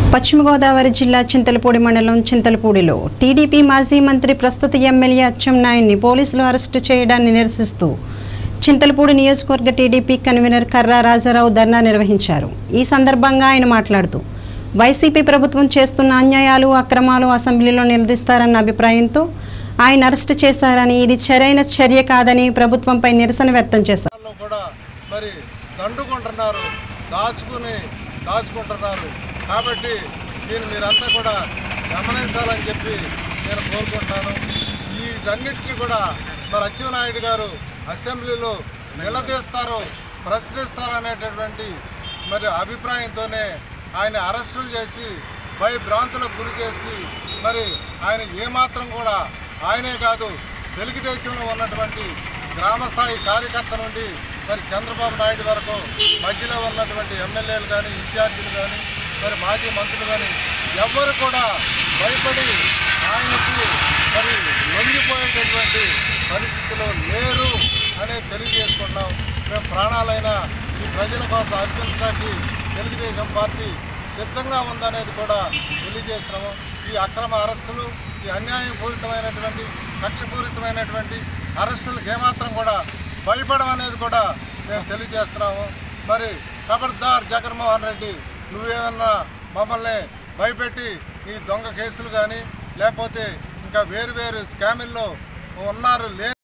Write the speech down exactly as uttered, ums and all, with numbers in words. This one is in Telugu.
పశ్చిమ గోదావరి జిల్లా చింతలపూడి మండలం చింతలపూడిలో టీడీపీ మాజీ మంత్రి ప్రస్తుత ఎమ్మెల్యే అచ్చెన్నాయుడిని పోలీసులు అరెస్టు చేయడాన్ని నిరసిస్తూ చింతలపూడి నియోజకవర్గ టీడీపీ కన్వీనర్ కర్రా రాజారావు ధర్నా నిర్వహించారు। ఈ సందర్భంగా ఆయన మాట్లాడుతూ వైసీపీ ప్రభుత్వం చేస్తున్న అన్యాయాలు అక్రమాలు అసెంబ్లీలో నిలదీస్తారన్న అభిప్రాయంతో ఆయన అరెస్టు చేశారని, ఇది సరైన చర్య కాదని ప్రభుత్వంపై నిరసన వ్యక్తం చేశారు। మరి దండుకుంటున్నారు, దాచుకుని దాచుకుంటున్నారు కాబట్టి దీన్ని మీరంతా కూడా గమనించాలని చెప్పి నేను కోరుకుంటున్నాను। వీటన్నిటికీ కూడా మరి అచ్చెన్నాయుడు గారు అసెంబ్లీలో నిలదీస్తారు, ప్రశ్నిస్తారు అనేటటువంటి మరి అభిప్రాయంతోనే ఆయన అరెస్టులు చేసి భయభ్రాంతులకు గురి చేసి మరి ఆయన ఏమాత్రం కూడా ఆయనే కాదు తెలుగుదేశంలో ఉన్నటువంటి గ్రామస్థాయి కార్యకర్త నుండి మరి చంద్రబాబు నాయుడు వరకు మధ్యలో ఉన్నటువంటి ఎమ్మెల్యేలు కానీ ఇన్ఛార్జీలు కానీ మరి మాజీ మంత్రులు కానీ ఎవ్వరు కూడా భయపడి ఆయనకు మరి లొంగిపోయేటటువంటి పరిస్థితిలో లేరు అనేది తెలియజేసుకున్నాం। మేము ప్రాణాలైన ఈ ప్రజల కోసం అర్పించడానికి తెలుగుదేశం పార్టీ సిద్ధంగా ఉందనేది కూడా తెలియజేస్తున్నాము। ఈ అక్రమ అరెస్టులు, ఈ అన్యాయపూరితమైనటువంటి కక్షపూరితమైనటువంటి అరెస్టులకు ఏమాత్రం కూడా భయపడడం అనేది కూడా మేము తెలియజేస్తున్నాము। మరి ఖబర్దార్ జగన్మోహన్ రెడ్డి, నువ్వేమన్నా మమ్మల్ని భయపెట్టి ఈ దొంగ కేసులు కానీ లేకపోతే ఇంకా వేరు వేరు స్కాముల్లో ఉన్నారు లే